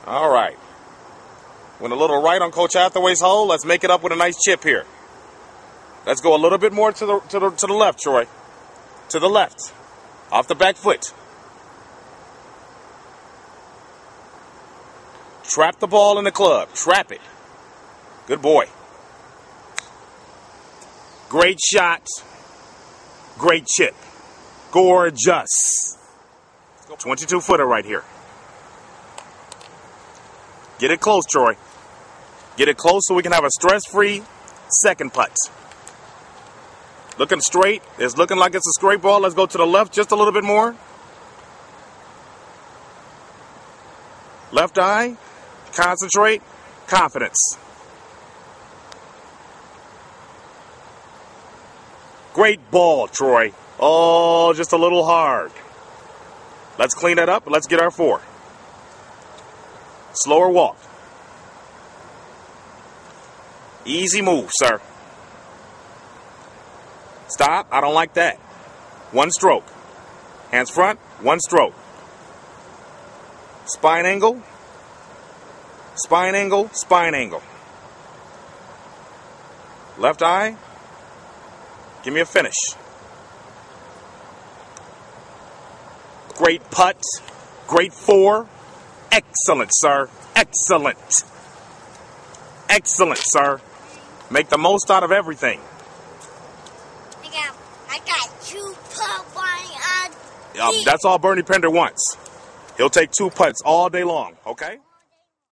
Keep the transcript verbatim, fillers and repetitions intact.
All right. Went a little right on Coach Hathaway's hole. Let's make it up with a nice chip here. Let's go a little bit more to the to the to the left, Troy. To the left. Off the back foot. Trap the ball in the club. Trap it. Good boy. Great shot. Great chip. Gorgeous. twenty-two footer right here. Get it close, Troy. Get it close so we can have a stress-free second putt. Looking straight. It's looking like it's a straight ball. Let's go to the left just a little bit more. Left eye. Concentrate. Confidence. Great ball, Troy. Oh, just a little hard. Let's clean that up. Let's get our four. Slower walk. Easy move, sir. Stop. I don't like that. One stroke. Hands front. One stroke. Spine angle. Spine angle. Spine angle. Left eye. Give me a finish. Great putt. Great four. Excellent, sir. Excellent. Excellent, sir. Make the most out of everything. I got, I got two putt on. Um, that's all Bernie Pender wants. He'll take two putts all day long, okay?